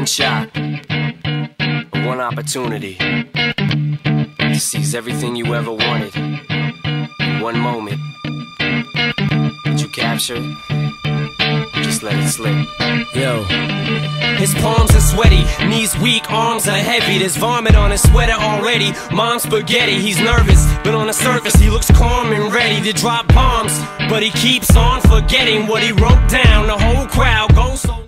shot, one opportunity to seize everything you ever wanted in one moment. Did you capture it? Or just let it slip? Yo. His palms are sweaty, knees weak, arms are heavy. There's vomit on his sweater already. Mom's spaghetti, he's nervous, but on the surface he looks calm and ready to drop bombs. But he keeps on forgetting what he wrote down. The whole crowd goes so